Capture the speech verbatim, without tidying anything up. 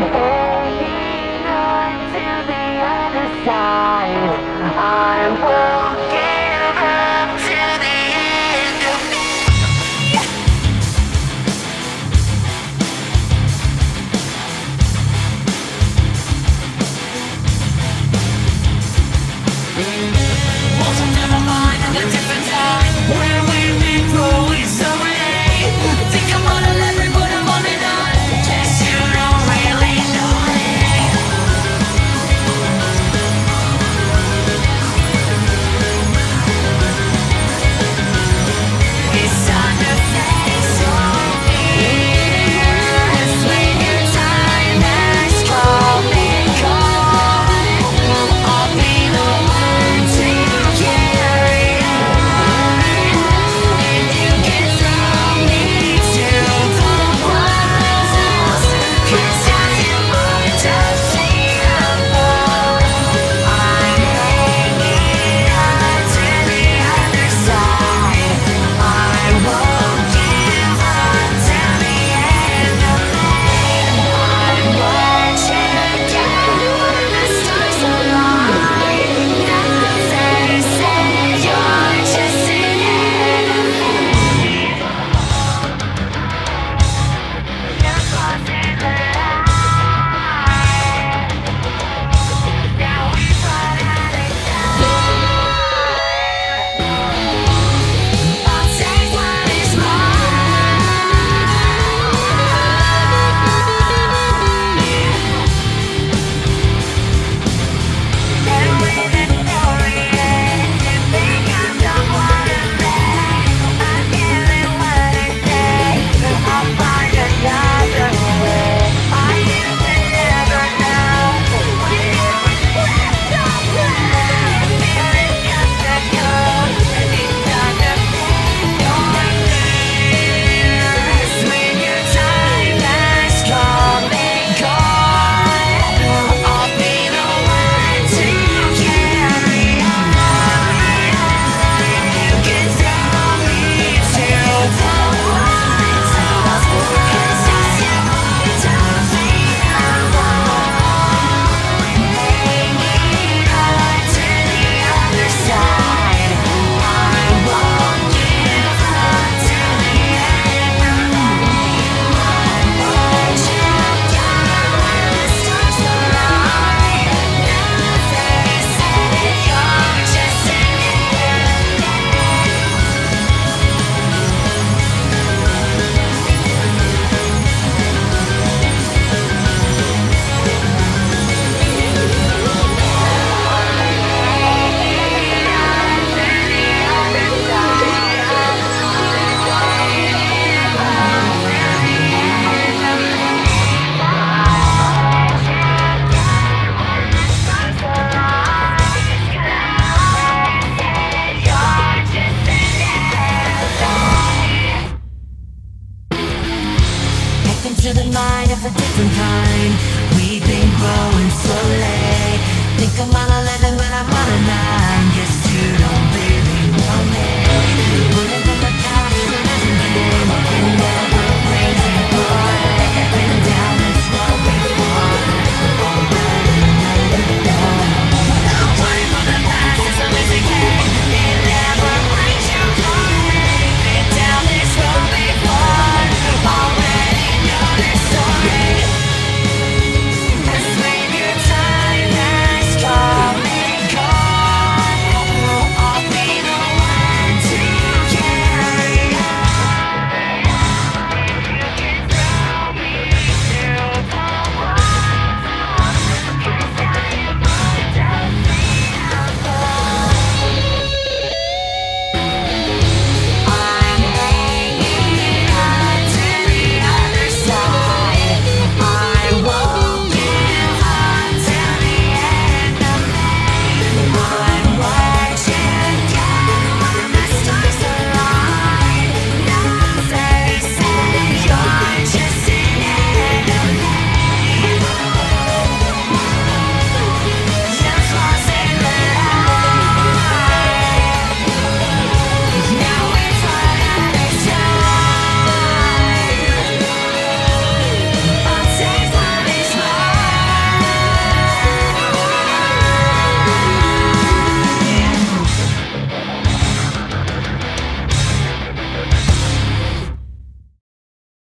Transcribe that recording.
hanging on to the other side. I won't give up to the end of me. Also, never mind a different time where we meet growing someday. Think I'm on eleven, but I'm on a nine. Guess you don't really know me. It's time to face your fears when your time has come and gone. I'll be the one to carry on, and you can throw me to the walls, 'cause I am undefeatable. I'm hanging on to the other side. I won't give up till the end of me. I'm watching down when the stars align. Nothing said you're just an enemy. You're crossing the line. Now we've run out of time. I'll take what is into the mind of a different kind. We've been growing slowly. Think I'm on eleven, but I'm on a nine. Guess you don't